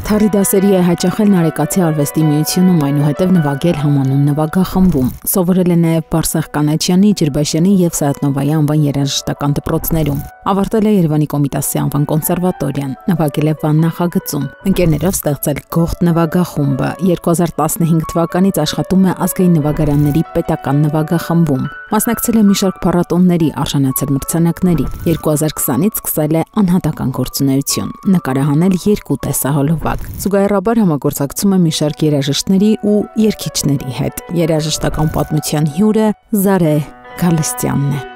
Թառի դասերի է հաճախել Նարեկացի արվեստի միությունում, այնուհետև նվագել համանուն նվագախմբում։ Սովորել է նաև Բարսեղ Կանաչյանի, Ջրբաշյանի և Սայաթնովայի անվան երաժշտական դպրոցներում։ Ավարտել է Երևանի Կոմիտասի անվան կոնսերվատորիան, նվագել է Վան նախագծում։ Ընկերներով ստեղծել Գողթ նվագախումբը, 2015 թվականից աշխատում է Ազգային նվագարանների պետական նվագախմբում։ Մասնակցել է մի շարք փառատոների, արժանացել մրցանակների։ 2020-ից սկսել է անհատական գործունեություն, նկարահանել 2 տեսահոլովակ։ Զուգահեռաբար համագործակցում է մի շարք երաժիշտների ու երգիչների հետ։ Երաժշտական պատմության հյուրը Զարեհ Գալստյանն է։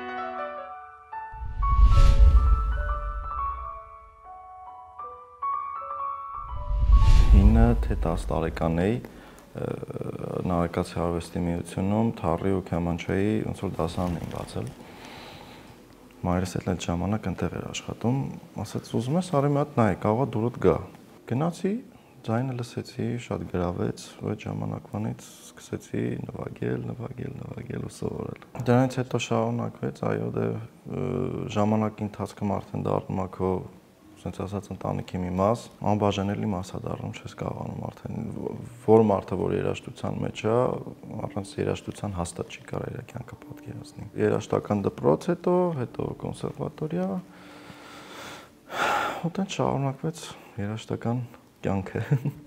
9 թե 10 տարեկան էի Նարեկացի արվեստի միությունում թառի ու քեմանչայի ոնց որ դասարան էին բացել։ Մայրս էլ այդ ժամանակ այնտեղ էր աշխատում, ասաց ուզում ես արի մի հատ նայ, կարողա դուրդ գա։ Գնացի, ձայնը լսեցի, շատ գրավեց, ու այդ ժամանակվանից սկսեցի նվագել ու սովորել։ Դրանից հետո շարունակվեց, այո, դե ժամանակի ընթացքում արդեն դառնում ա քո ասենց ասած ընտանիքի մի մաս, անբաժանելի մաս է դառնում, չես կարողանում արդեն որ մարդը որ երաժշտության մեջ է, առանց երաժշտության հաստատ չի կարող իր կյանքը պատկերացնի։ Երաժշտական դպրոց հետո կոնսերվատորիա, ու դեն շարունակվեց երաժշտական կյանքը։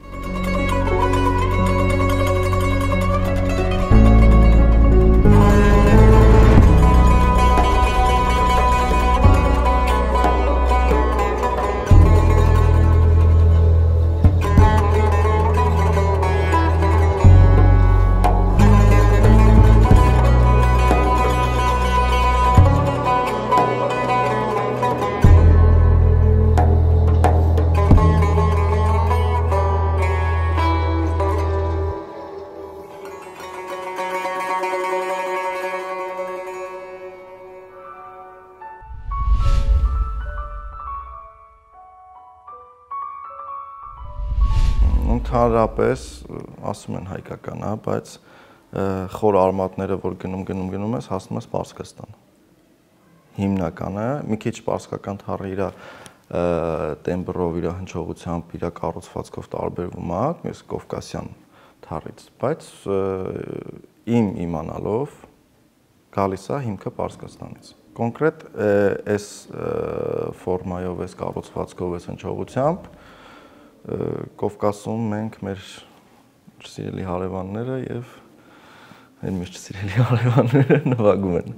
Ընդհանրապես ասում են հայկական, բայց խոր արմատները որ գնում ես, հասնում ես Պարսկաստան։ Հիմնականը, մի քիչ պարսկական թառը իր տեմբրով, իր հնչողությամբ, իր կառուցվածքով տարբերվում է, այս կովկասյան թառից, բայց իմ իմանալով գալիս է հիմքը Պարսկաստանից։ Կոնկրետ այս ֆորմայով, այս կառուցվածքով, այս հնչողությամբ Կովկասում մենք մեր սիրելի հարևանները եւ այն մեր սիրելի հարևանները նվագում են։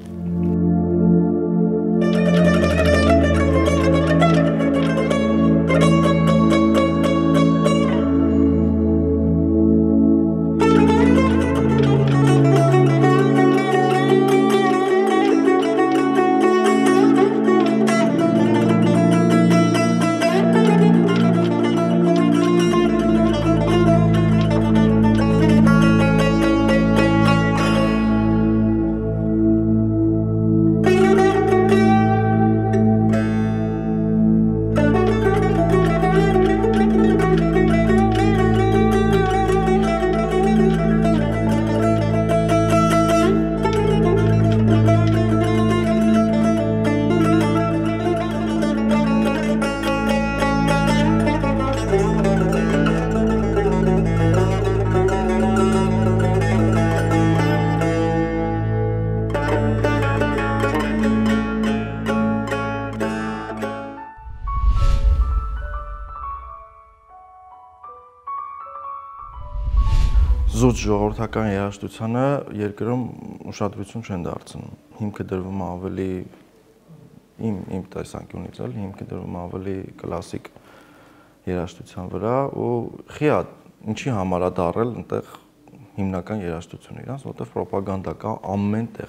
Զուտ ժողովրդական երաժշտությանը երկրում ուշադրություն չեն դարձնում։ Հիմքը դրվում է ավելի իմ տեսանկյունից էլ հիմքը դրվում է ավելի կլասիկ երաժշտության վրա ու խիա ինչի համար է դարել այնտեղ հիմնական երաժշտությունը իրանց, որտեղ ռոպագանդա կա ամեն տեղ։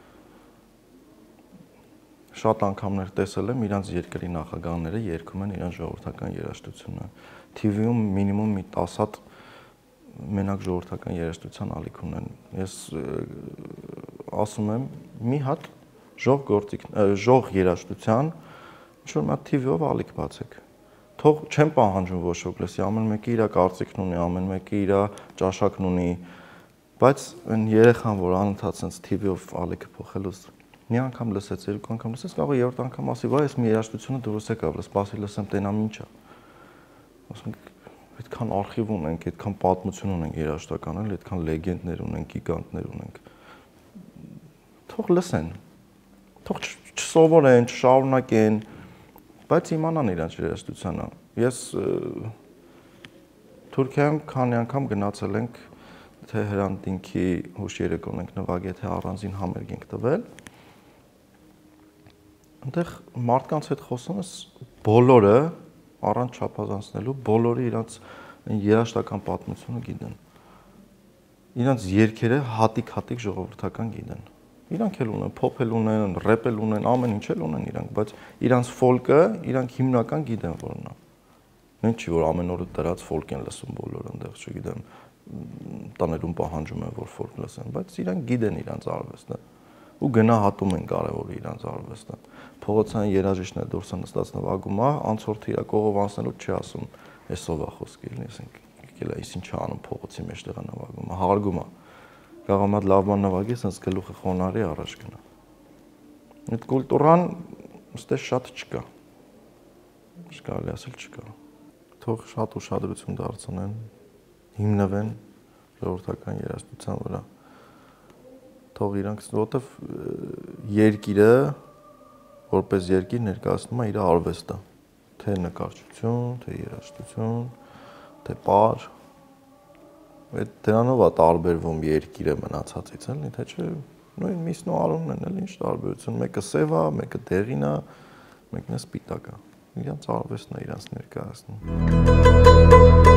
Շատ անգամներ տեսել եմ իրանց երկրի նախագահները երգում են իրանց ժողովրդական երաժշտությունը։ TV-ում մինիմում մի 10 հատ մենակ ժողովրդական երաժշտության ալիք ունեն։ Ես ասում եմ մի հատ ժող երաժշտության ինչ-որ մի հատ TV-ով ալիք բացեք։ Թող չեմ պահանջում ոչ ոք լսի, ամեն մեկը իր կարծիքն ունի, ամեն մեկը իր ճաշակն ունի, բայց այն երեխան, որ անընդհատ sense TV-ով ալիքը փոխելուց մի անգամ լսեց, երկու անգամ լսեց, կարող է երրորդ անգամ ասի, վայ, ես մի երաժշտությունը դուրս եկավ, սպասի լսեմ, տենամ ինչ է։ Ասում այդքան արխիվ ունենք, այդքան պատմություն ունենք երաժշտական, էլ այդքան լեգենդներ ունենք, գիգանտներ ունենք։ Թող լսեն։ Թող չսովորեն, չշարունակեն, բայց իմանան իրենց երաժշտությունը։ Ես Թուրքիայում քանի անգամ գնացել ենք, թե հրանտինքի հուշ երեկոն ենք նվագել, թե առանձին համերգ ենք տվել։ Այնտեղ մարդկանց հետ խոսում ես, բոլորը առանց չափազանցնելու, բոլորը իրենց երաժշտական պատմությունը գիտեն։ Իրենց երգերը հատիկ-հատիկ ժողովրդական գիտեն։ Իրանք էլ ունեն, փոփ էլ ունեն, ռեփ էլ ունեն, ամեն ինչ էլ ունեն իրանք, բայց իրանք ֆոլկը, իրանք հիմնական գիտեն որն է։ Ինչ չի որ ամեն օր դրած ֆոլկ են լսում բոլորը, այնտեղ չգիտեմ, տաներում պահանջում են որ ֆոլկ լսեն, բայց իրանք գիտեն իրանք արվեստը ու գնահատում են կարևորը իրանք արվեստը։ Փողոցային երաժիշտները դուրս են նստած նվագում, անցորդը իր կողով անցնելու չի ասում, էսով է խոսքը, ասենք, եկել է, ის ինչ անում փողոցի մեջտեղ է նվագում, հարգում է։ Կարող եմ լավ բան նվագի, sense գլուխը խոնարհի առաջ գնա։ Այդ կուլտուրան այստեղ շատ չկա։ Չկարելի ասել չկա։ Թող շատ ուշադրություն դարձնեն, հիմնվեն ժողովրդական երաժշտության վրա։ Թող իրանք, որովհետև երկիրը որպես երկիր ներկայացնում է իր արվեստը, թե նկարչություն, թե երաժշտություն, թե պար։ Այդ դրանով է տարբերվում երկիրը մնացածից, էլի, թե չէ, նույն միսն ու արունն են, էլի, ինչ տարբերություն, մեկը սև է, մեկը դեղին է, մեկն է սպիտակ է։ Իրանց արվեստն է իրանց ներկայացնում։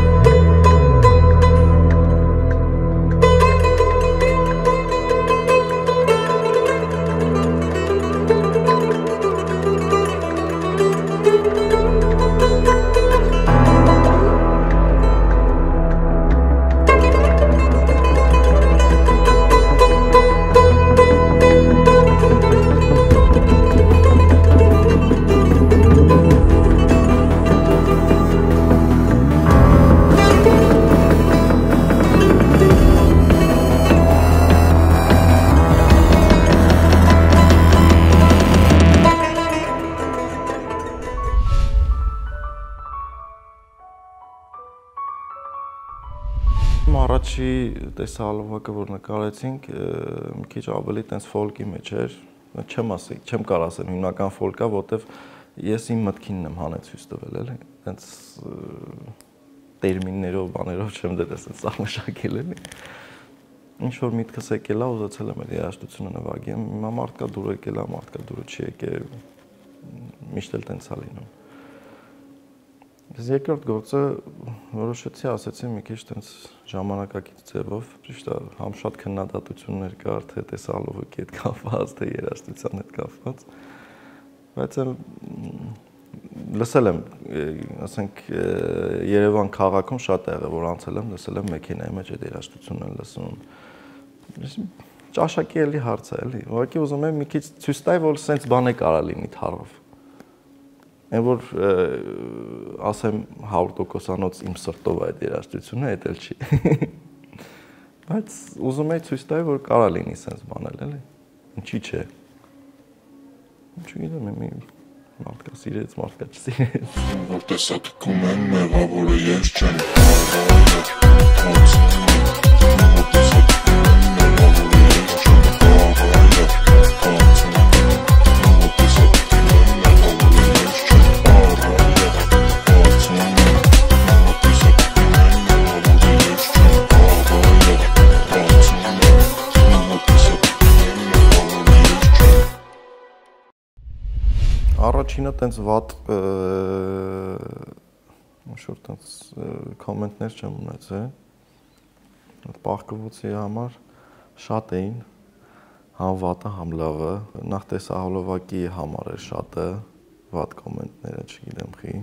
Առաջի տեսահոլովակը, որ նկարեցինք, մի քիչ ավելի տենց ֆոլկի մեջ էր, չեմ կարող ասեմ հիմնական ֆոլկա, որտեվ ես իմ մտքինն եմ հանեց ցույց տվել, էլի, տենց տերմիններով, բաներով չեմ դրել, տենց սահմշակել էլի։ Ինչ որ միտքս եկել է, ուզեցել եմ երաժշտությունը նվագեմ, հիմա մարդկա դուր եկել է, մարդկա դուրը չի եկել, միշտ էլ տենց է լինում։ Ես երկրորդ գործը որոշեցի, ասեցի մի քիչ տենց ժամանակակից ձևով, ճիշտ է, համ շատ քննադատություններ կար, թե տեսահոլովակի հետ կապված, թե երաժշտության հետ կապված, բայց լսել եմ, ասենք Երևան քաղաքում շատ եղել, որ անցել եմ, լսել եմ մեքենայի մեջ այդ երաժշտությունն են լսում։ Ճաշակի էլի հարց է, էլի, ուղղակի ուզում եմ մի քիչ ցույց տալ, որ սենց բան է կարա լինի թառով։ Այն որ ասեմ 100%-անոց իմ սրտով այդ երաժշտությունը, այդ էլ չի։ Բայց ուզում եմ ցույց տալ, որ կարա լինի սենց բան էլ, էլի։ Ինչի՞ չէ։ Չգիտեմ, մի մարդկա սիրեց, մարդկա չսիրեց։ Որ տեսակում եմ մեղավորը ես չեմ Առաջինը տենց վատ շուտ տենց կոմենտներ չեմ ունեցել։ Այդ պահկվոցի համար շատ էին, համ վատը, համ լավը։ Նախ տեսահոլովակի համար էր շատը, վատ կոմենտները, չգիտեմ խի։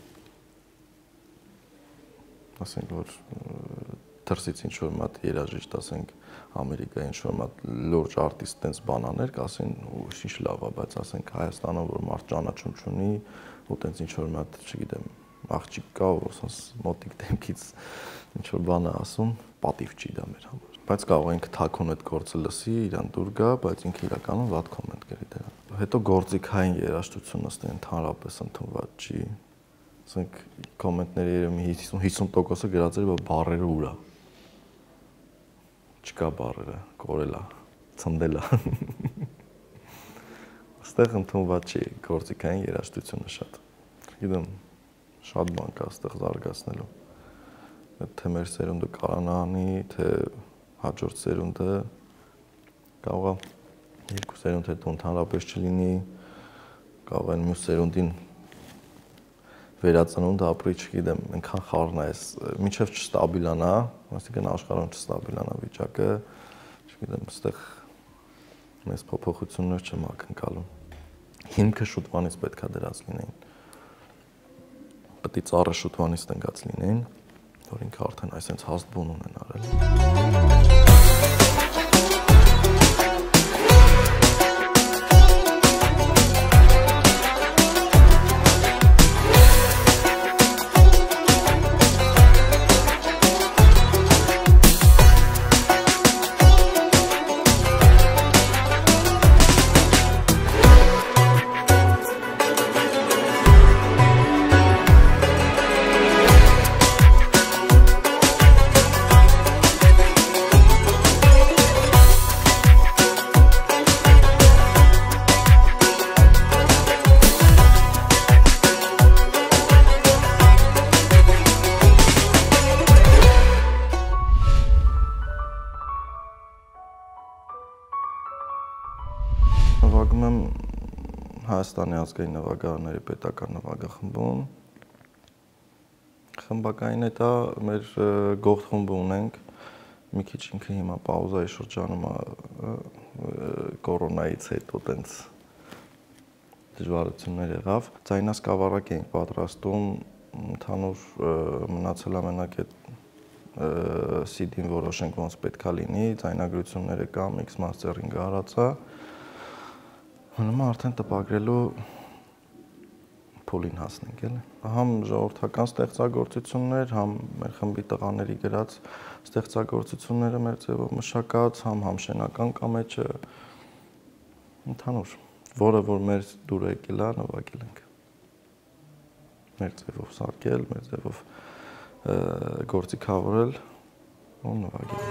Ասենք որ դրսից ինչ-որ մատ երաժիշտ, ասենք Ամերիկայի ինչ-որ մատ լուրջ արտիստ տենց բանաներ կասեն, ինչ լավ է, բայց ասենք Հայաստանում որ մարդ ճանաչում չունի, ու տենց ինչ-որ մատ, չգիտեմ, աղջիկ կա, որ ասես մոտիկ դեմքից ինչ-որ բան է ասում, պատիվ չի դա մեր համար։ Բայց կարող ենք թաքուն այդ գործը լսի, իրան դուր գա, բայց ինքը իրականում վատ կոմենտ գրի դրան։ Հետո գործիքային երաժշտությունը ստեն ընդհանրապես ընդունված չի։ ասենք կոմենտների երևի 50%-ը գրած էր, որ բառերը ուր է։ Չկա բառերը, կորել է, ցնդել է։ Այստեղ ընդունված չի գործիքային երաժշտությունը շատ։ Գիտեմ, շատ բան կա այստեղ զարգացնելու։ Թե մեր սերունդը կարողանա անի, թե հաջորդ սերունդը կարող է երկու սերունդ հետո ընդհանրապես չլինի, կարող են մյուս սերունդին վերածնունդ ապրի, չգիտեմ, այնքան խառն է այս, մինչև չստաբիլանա, այսինքն աշխարհում չստաբիլանա վիճակը, չգիտեմ, այստեղ մեծ փոփոխություններ չեմ ակնկալում։ Հիմքը շուտվանից պետք է դրած լինեին։ Պետք է ծառը շուտվանից տնկած լինեին, որ ինքը արդեն այսպես հաստ բուն ունեն արել։ Նվագում եմ Հայաստանի ազգային նվագարանների պետական նվագախմբում։ Խմբակային է դա մեր գողթ խումբը ունենք։ Մի քիչ ինքը հիմա պաուզայի շրջանում է կորոնայից հետո տենց դժվարություններ եղավ։ Ձայնասկավառակ էինք պատրաստում, ընդհանուր մնացել ամենակ այդ CD-ն որոշենք ոնց պետք է լինի, ձայնագրությունները կա, mix master-ին գարացա։ Հնում արդեն տպագրելու փոլին հասնենք, էլի։ Համ ժողովրդական ստեղծագործություններ, համ մեր խմբի տղաների գրած ստեղծագործությունները մեր ձևով մշակած, համ համշենական կամեջը ընդհանուր, որը որ մեր դուր եկել է, նվագել ենք։ Մեր ձևով սարքել, մեր ձևով գործիքավորել ու նվագել։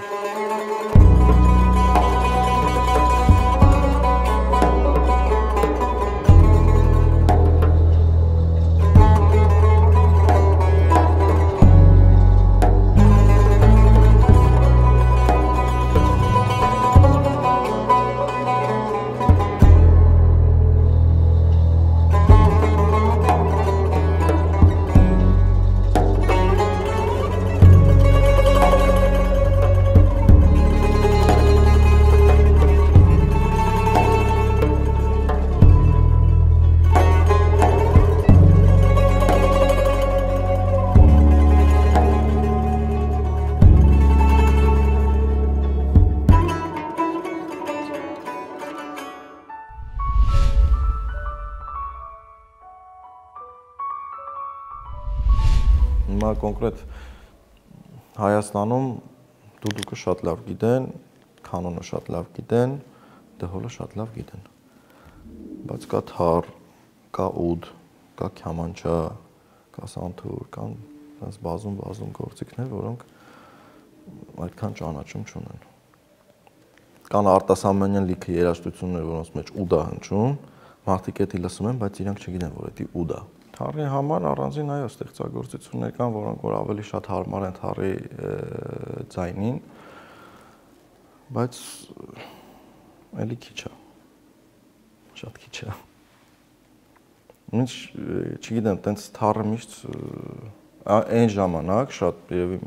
Հիմա կոնկրետ Հայաստանում դուդուկը շատ լավ գիտեն, կանոնը շատ լավ գիտեն, դհոլը շատ լավ գիտեն։ Բայց կա թառ, կա ուդ, կա քյամանչա, կա սանթուր, կան այնպես բազում գործիքներ, որոնք այդքան ճանաչում չունեն։ Կան արտասահմանյան լիքը երաժշտություններ, որոնց մեջ ուդ է հնչում, մարդիկ էդի լսում են, բայց իրանք չգիտեն, որ էդի ուդ է։ Թառի համար առանձին այո ստեղծագործություններ կան, որոնք որ ավելի շատ հարմար են թառի ձայնին, բայց էլի քիչ է։ Շատ քիչ է։ Ինչ չգիտեմ, տենց թառը միշտ այն ժամանակ շատ երևի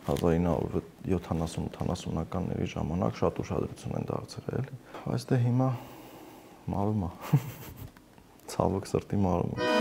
1970-80-ականների ժամանակ շատ ուշադրություն են դարձրել, էլի։ Բայց դե հիմա մարում է։ Ցավոք սրտի մարում է։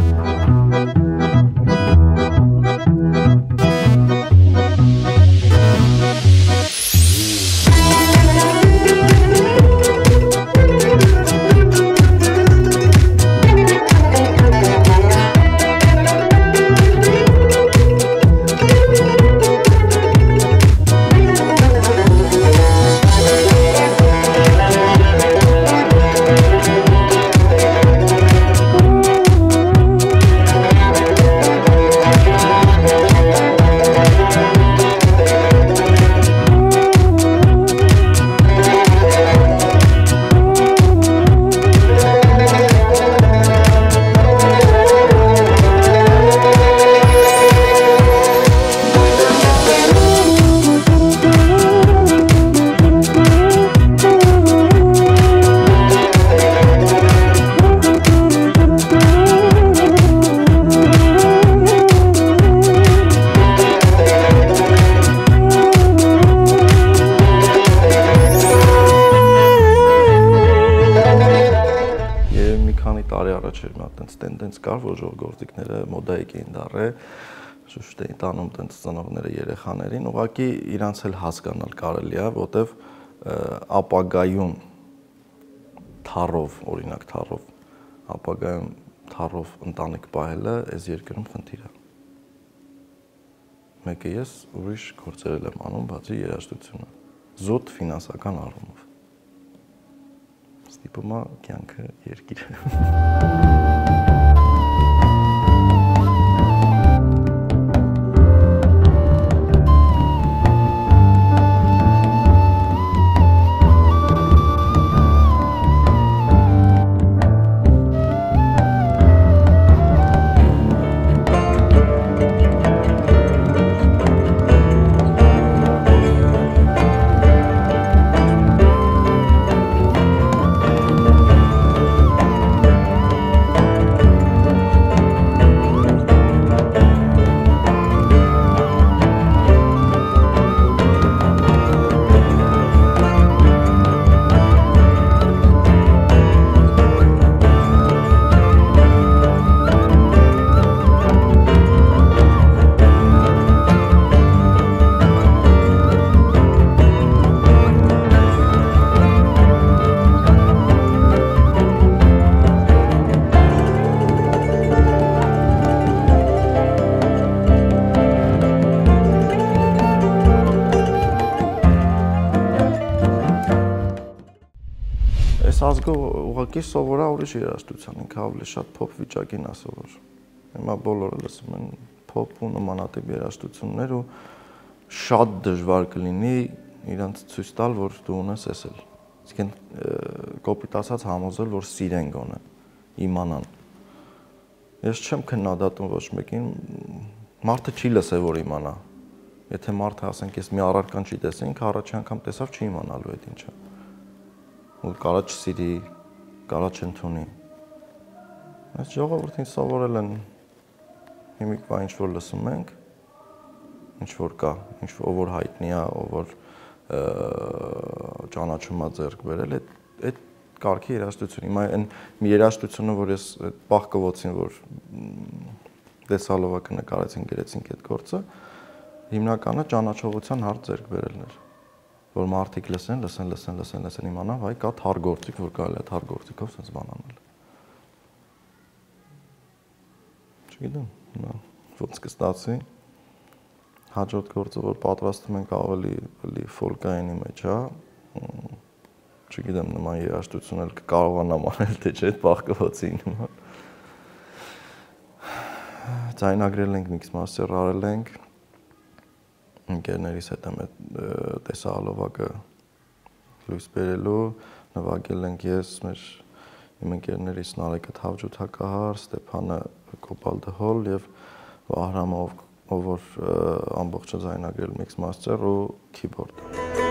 տենց կար, որ ժողովրդիկները մոդայիկ էին դարել, շուշտ էին տանում տենց ծնողները երեխաներին, ուղղակի իրանց էլ հասկանալ կարելի է, որտեվ ապագայում թառով, օրինակ թառով, ապագայում թառով ընտանիք պահելը այս երկրում խնդիր է։ Մեկը ես ուրիշ գործեր եմ անում, բացի երաժշտությունը, զուտ ֆինանսական առումով։ Ստիպում է կյանքը երկիր։ Ազգը ուղղակի սովորա ուրիշ երաժշտության, ինքը ավելի շատ փոփ վիճակին է սովոր։ Հիմա բոլորը լսում են փոփ ու նմանատիպ երաժշտություններ ու շատ դժվար կլինի իրանց ցույց տալ, որ դու ունես էս էլ։ Իսկեն կոպիտ ասած համոզել, որ սիրեն գոնե, իմանան։ Ես չեմ քննադատում ոչ մեկին, մարդը չի լսել, որ իմանա։ Եթե մարդը ասենք, ես մի առարկան չի տեսել, ինքը առաջի անգամ տեսավ, չի իմանալու այդ ինչը։ Ու կարա չսիրի, կարա չընդունի։ Այս ժողովրդին սովորել են հիմիկվա ինչ-որ լսում ենք, ինչ-որ կա, ինչ-որ որ հայտնի է, որ ճանաչում է ձեռք բերել, այդ կարգի երաժշտություն։ Հիմա այն մի երաժշտությունը, որ ես պահկվոցին, որ տեսալովակը նկարեցին, գրեցինք այդ գործը, հիմնականը ճանաչողության հարց ձեռք բերելն էր։ Որ մարդիկ լսեն, իմանան, վայ, կա թառ գործիք, որ կարելի է թառ գործիքով sense բան անել։ Չգիտեմ, ոնց կստացվի։ Հաջորդ գործը, որ պատրաստում ենք ավելի ֆոլկայինի մեջ, հա, չգիտեմ, նման երաժշտություն էլ կարողանամ անել, թե չէ, այդ բաղկվոցին նման։ Ձայնագրել ենք, միքս մաստեր արել ենք, ընկերներիս հետ եմ տեսահալովակը լույս բերելու, նվագել ենք ես, իմ ընկերներից Նարեկը Թավջութակահար, Ստեփանը Կոպալդհոլ և Վահրամը, ով որ ամբողջը ձայնագրել միքս մաստեր ու քիբորդ։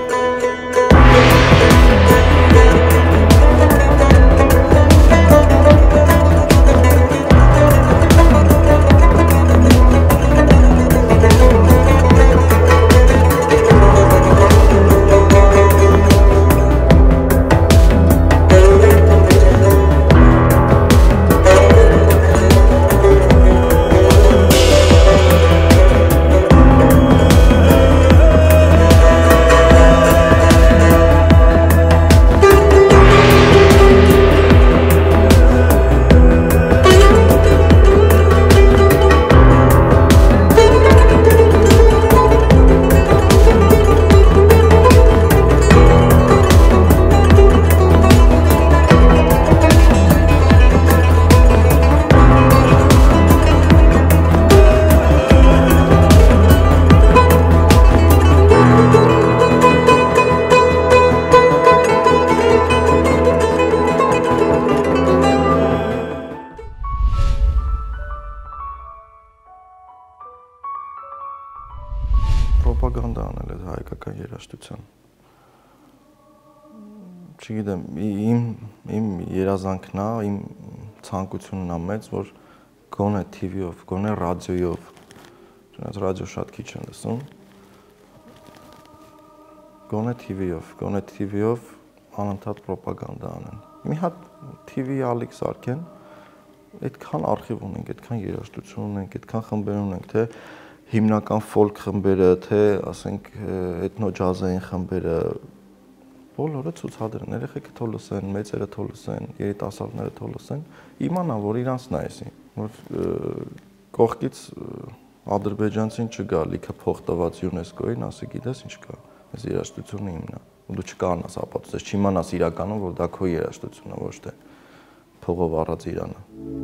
Պրոպագանդա անել այդ հայկական երաժշտության։ Չգիտեմ, իմ երազանքն է, իմ ցանկությունն է մեծ, որ գոնե TV-ով, գոնե ռադիոյով, չնայած ռադիո շատ քիչ են լսում, գոնե TV-ով անընդհատ պրոպագանդա անեն։ Մի հատ TV ալիք սարքեն, այդքան արխիվ ունենք, այդքան երաժշտություն ունենք, այդքան խմբեր ունենք, թե հիմնական ֆոլք խմբերը, թե ասենք էթնո-ջազային խմբերը, բոլորը ցուցադրեն, երեխեքը թող լսեն, մեծերը թող լսեն, երիտասարդները թող լսեն, իմանան, որ իրանցն է էսի, որ կողքից ադրբեջանցին չգա լիքը փող տված ՅՈՒՆԵՍԿՕ-ին, ասի գիտես ինչ կա, այս երաժշտությունը իմն է, ու դու չկանաս ապացուցես, չիմանաս իրականում, որ դա քո երաժշտությունն է, ոչ թե փողով առած Իրանը։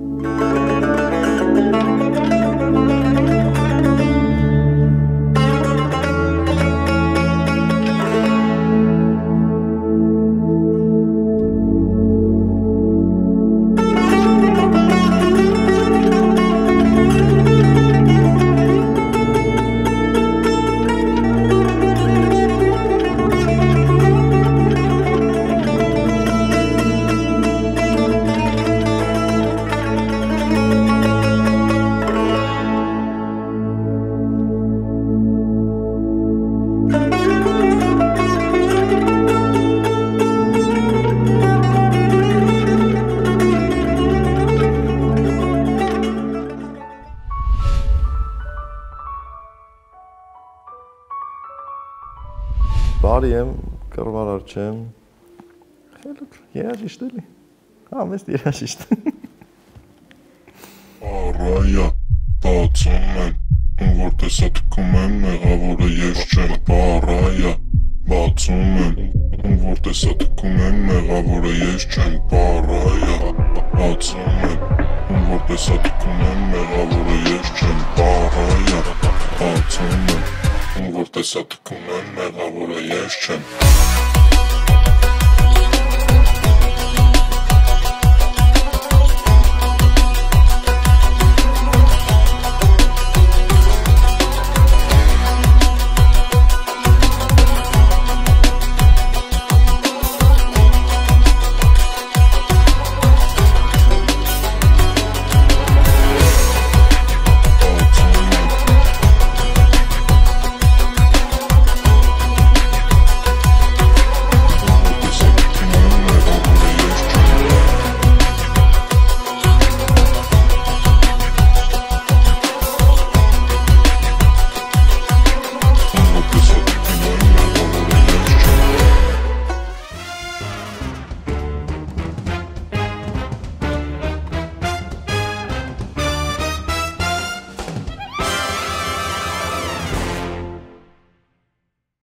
Բարի եմ, կռվարար չեմ, խելոք, երաժիշտ էլի, մեզ երաժիշտ։ Առայա, բացում եմ, որ տեսա թքում եմ, մեղավորը ես չեմ, բարայա, բացում եմ, որ տեսա թքում եմ, մեղավորը ես չեմ, բարայա, բացում եմ, որ տեսա թքում եմ, մեղավորը ես չեմ, բարայա, բացում եմ, որ տեսա թքում եմ, մեղավորը ես չեմ